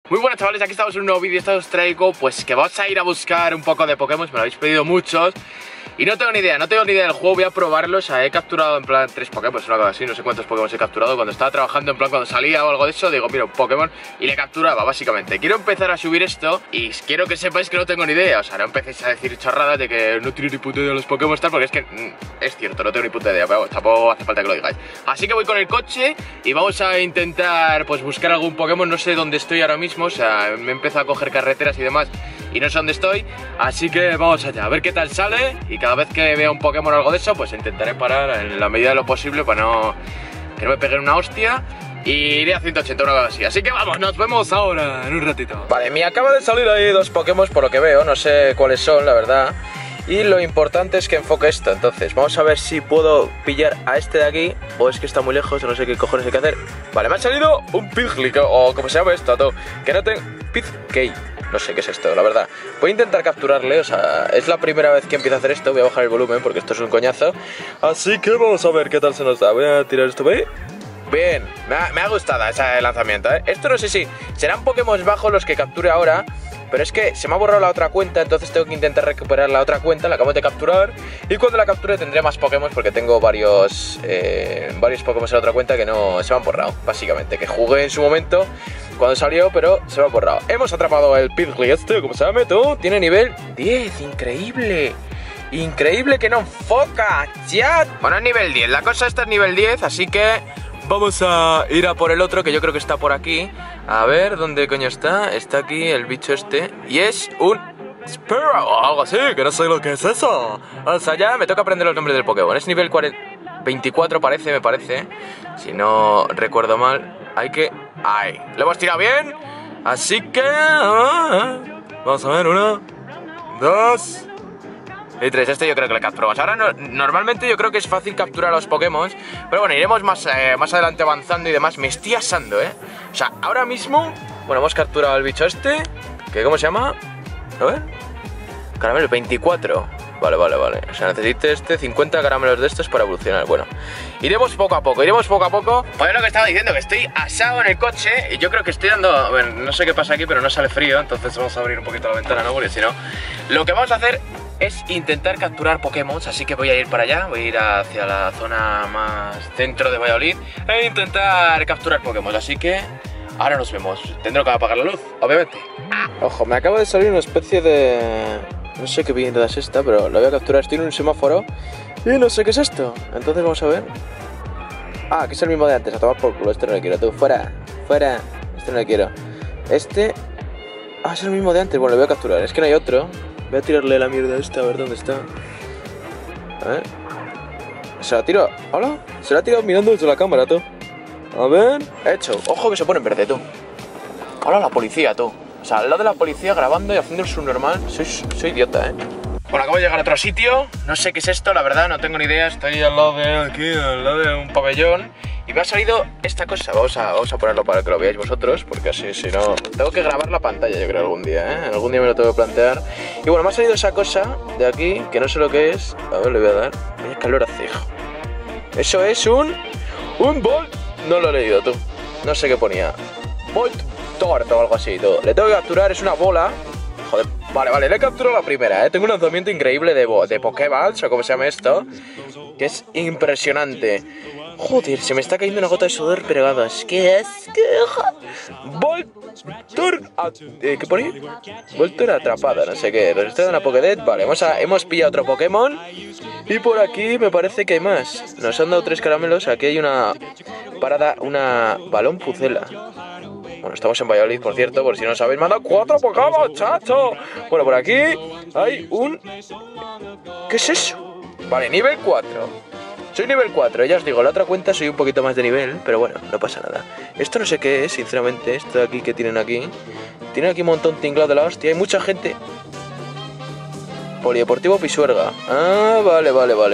Muy buenas chavales, aquí estamos en un nuevo vídeo. Esta os traigo pues que vamos a ir a buscar un poco de Pokémon. Me lo habéis pedido muchos y no tengo ni idea del juego. Voy a probarlos, o sea, he capturado en plan 3 Pokémon, una cosa así, no sé cuántos Pokémon he capturado. Cuando estaba trabajando, en plan cuando salía o algo de eso, digo, mira, un Pokémon y le capturaba, básicamente. Quiero empezar a subir esto y quiero que sepáis que no tengo ni idea. O sea, no empecéis a decir chorradas de que no tengo ni puta idea de los Pokémon tal, porque es que es cierto, no tengo ni puta idea, pero tampoco hace falta que lo digáis. Así que voy con el coche y vamos a intentar pues buscar algún Pokémon. No sé dónde estoy ahora mismo, o sea, me he empezado a coger carreteras y demás y no sé dónde estoy, así que vamos allá, a ver qué tal sale. Y cada vez que vea un Pokémon o algo de eso, pues intentaré parar en la medida de lo posible para que no me peguen una hostia. Y iré a 180, una cosa así. Así que vamos, nos vemos ahora en un ratito. Vale, me acaba de salir ahí 2 Pokémon por lo que veo, no sé cuáles son, la verdad. Y lo importante es que enfoque esto. Entonces, vamos a ver si puedo pillar a este de aquí, o es que está muy lejos, no sé qué cojones hay que hacer. Vale, me ha salido un Pidgey, o como se llama esto, todo. Que no tengo... Pidgey. No sé qué es esto, la verdad. Voy a intentar capturarle, o sea, es la primera vez que empiezo a hacer esto. Voy a bajar el volumen porque esto es un coñazo. Así que vamos a ver qué tal se nos da. Voy a tirar esto, ¿ve? Bien, me ha gustado ese lanzamiento, ¿eh? Esto no sé si serán Pokémon bajos los que capture ahora, pero es que se me ha borrado la otra cuenta, entonces tengo que intentar recuperar la otra cuenta. La acabo de capturar y cuando la capture tendré más Pokémon, porque tengo varios Pokémon en la otra cuenta que no se me han borrado, básicamente, que jugué en su momento cuando salió, pero se me ha borrado. Hemos atrapado el Pidgey este, ¿cómo se llama? Tú, tiene nivel 10, increíble. Increíble que no enfoca, chat. Bueno, es nivel 10, la cosa esta es nivel 10, así que vamos a ir a por el otro, que yo creo que está por aquí. A ver, ¿dónde coño está? Está aquí el bicho este. Y es un Sparrow o algo así, que no sé lo que es eso. O sea, ya me toca aprender los nombres del Pokémon. Es nivel 24 me parece. Si no recuerdo mal. Hay que... ¡Ay! ¿Lo hemos tirado bien? Así que... vamos a ver, 1, 2... y 3, este yo creo que le capturamos. Ahora normalmente yo creo que es fácil capturar a los Pokémon, pero bueno, iremos más adelante avanzando y demás. Me estoy asando, o sea, ahora mismo, bueno, hemos capturado al bicho este, que ¿cómo se llama? A ver, caramelo 24. Vale, o sea, necesito 50 caramelos de estos para evolucionar. Bueno, iremos poco a poco. Pues lo que estaba diciendo, que estoy asado en el coche y yo creo que estoy dando... Bueno, no sé qué pasa aquí, pero no sale frío, entonces vamos a abrir un poquito la ventana, ¿no? Porque si no, lo que vamos a hacer es intentar capturar Pokémon, así que voy a ir para allá, voy a ir hacia la zona más centro de Valladolid e intentar capturar Pokémon, así que ahora nos vemos. Tendré que apagar la luz, obviamente. Ojo, me acaba de salir una especie de... no sé qué mierda es esta, pero la voy a capturar. Estoy en un semáforo y no sé qué es esto, entonces vamos a ver. Ah, que es el mismo de antes, a tomar por culo, este no lo quiero, tú, fuera, este no lo quiero. Este... ah, es el mismo de antes, bueno, lo voy a capturar, es que no hay otro. Voy a tirarle la mierda esta, a ver dónde está. A ver. Se la tiro. ¿Hola? Se la ha tirado mirando desde la cámara, tú. A ver. Hecho. Ojo que se pone en verde, tú. Hola, la policía, tú. O sea, al lado de la policía grabando y haciendo el subnormal. Soy idiota, Bueno, acabo de llegar a otro sitio. No sé qué es esto, la verdad, no tengo ni idea. Estoy al lado de un pabellón. Y me ha salido esta cosa, vamos a ponerlo para que lo veáis vosotros, porque así, si no... tengo que grabar la pantalla, yo creo, algún día, Algún día me lo tengo que plantear. Y bueno, me ha salido esa cosa de aquí, que no sé lo que es. A ver, le voy a dar. Vaya calor hace, hijo. Eso es un Volt... no lo he leído, tú. No sé qué ponía. Volt Tort o algo así, tú. Le tengo que capturar, es una bola. Joder, vale, le he capturado la primera, Tengo un lanzamiento increíble de Pokéballs, o como se llama esto, que es impresionante. Joder, se me está cayendo una gota de sudor pegadas. ¡Qué asco! Voltor... ¿qué pone? Voltor atrapada, no sé qué. Registrada en la Pokédex. Vale, hemos pillado otro Pokémon. Y por aquí me parece que hay más. Nos han dado 3 caramelos. Aquí hay una parada, una balón pucela. Bueno, estamos en Valladolid, por cierto, por si no sabéis. Me han dado 4 Pokémon, chacho. Bueno, por aquí hay un... ¿qué es eso? Vale, nivel 4. Soy nivel 4, ya os digo, la otra cuenta soy un poquito más de nivel, pero bueno, no pasa nada. Esto no sé qué es, sinceramente, esto de aquí que tienen aquí. Tienen aquí un montón tinglado de la hostia, hay mucha gente. Polideportivo Pisuerga. Ah, vale.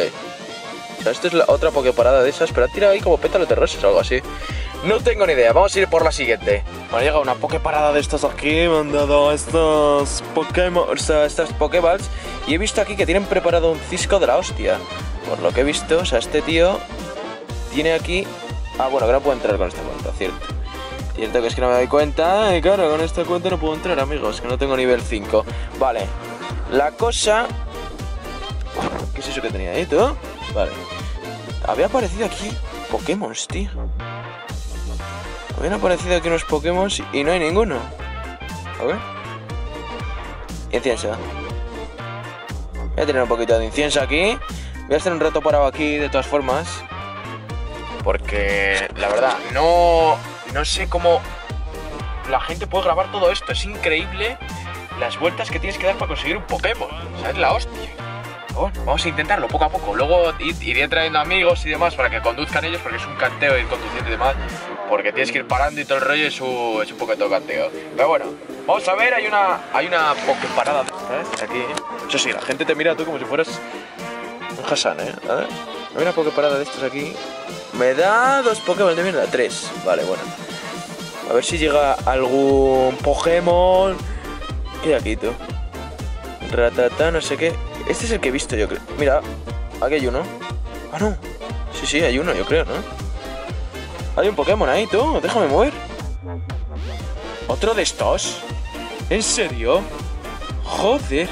O sea, esto es la otra Poképarada de esas, pero ha tirado ahí como pétalos de rosas o algo así. No tengo ni idea, vamos a ir por la siguiente. Me ha llegado una Poképarada de estas aquí, me han dado estos Pokémon, o sea, estas Pokéballs. Y he visto aquí que tienen preparado un cisco de la hostia. Por lo que he visto, o sea, este tío tiene aquí... ah, bueno, que no puedo entrar con esta cuenta, cierto. Cierto que es que no me doy cuenta. Y claro, con esta cuenta no puedo entrar, amigos, que no tengo nivel 5. Vale. La cosa... ¿Qué es eso que tenía ahí, tú? Vale. Había aparecido aquí Pokémon, tío. Habían aparecido aquí unos Pokémon y no hay ninguno. A ver. Incienso. Voy a tener un poquito de incienso aquí. Voy a estar un rato parado aquí de todas formas. Porque la verdad, no sé cómo la gente puede grabar todo esto. Es increíble las vueltas que tienes que dar para conseguir un Pokémon. O sea, es la hostia. Bueno, vamos a intentarlo poco a poco. Luego iré trayendo amigos y demás para que conduzcan ellos, porque es un canteo ir conduciendo y demás. Porque tienes que ir parando y todo el rollo, es un poquito canteo. Pero bueno, vamos a ver, hay una Poképarada, ¿sabes? Aquí. Eso sí, la gente te mira tú como si fueras un Hassan, ¿eh? A ver. Hay una Poképarada de estos aquí. Me da 2 Pokémon de mierda, 3. Vale, bueno. A ver si llega algún Pokémon. ¿Qué hay aquí, tú? Ratata, no sé qué. Este es el que he visto yo, creo. Mira, aquí hay uno. Ah, no. Sí, hay uno, yo creo, ¿no? Hay un Pokémon ahí, tú. Déjame mover. ¿Otro de estos? ¿En serio? Joder.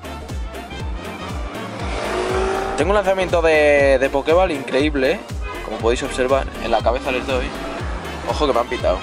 Tengo un lanzamiento de Pokéball increíble, como podéis observar. En la cabeza les doy. Ojo que me han pitado.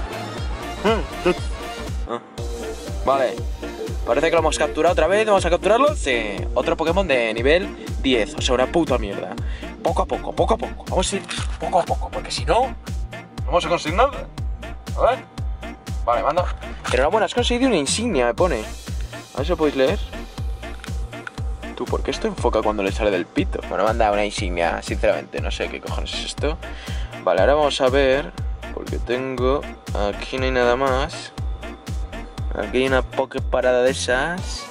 Vale. Parece que lo hemos capturado otra vez. ¿Vamos a capturarlo? Sí. Otro Pokémon de nivel 10. O sea, una puta mierda. Poco a poco, poco a poco. Vamos a ir poco a poco, porque si no, no vamos a conseguir nada. A ver. Vale, manda. Enhorabuena, has conseguido una insignia, me pone. A ver si lo podéis leer. Tú, ¿por qué esto enfoca cuando le sale del pito? Bueno, manda una insignia, sinceramente. No sé qué cojones es esto. Vale, ahora vamos a ver. Porque tengo... Aquí no hay nada más. Aquí hay una Poképarada de esas.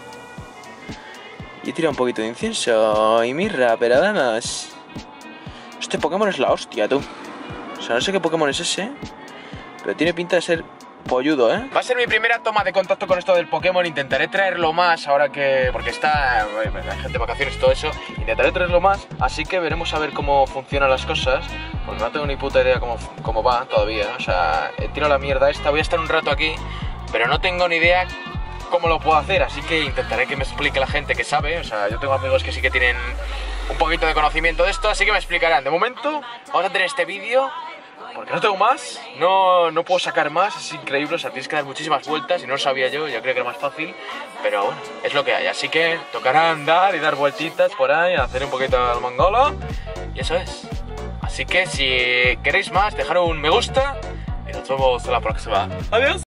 Y tira un poquito de incienso y mirra, pero vamos. Este Pokémon es la hostia, tú. O sea, no sé qué Pokémon es ese, pero tiene pinta de ser polludo, ¿eh? Va a ser mi primera toma de contacto con esto del Pokémon. Intentaré traerlo más ahora que... Porque está... Hay gente de vacaciones y todo eso. Intentaré traerlo más, así que veremos a ver cómo funcionan las cosas. Porque no tengo ni puta idea cómo va todavía. O sea, he tirado la mierda esta. Voy a estar un rato aquí, pero no tengo ni idea cómo lo puedo hacer, así que intentaré que me explique la gente que sabe. O sea, yo tengo amigos que sí que tienen un poquito de conocimiento de esto, así que me explicarán. De momento, vamos a tener este vídeo, porque no tengo más, no puedo sacar más, es increíble. O sea, tienes que dar muchísimas vueltas y no lo sabía yo creía que era más fácil, pero bueno, es lo que hay. Así que tocará andar y dar vueltitas por ahí, hacer un poquito el mongolo, y eso es. Así que si queréis más, dejar un me gusta y nos vemos en la próxima. Adiós.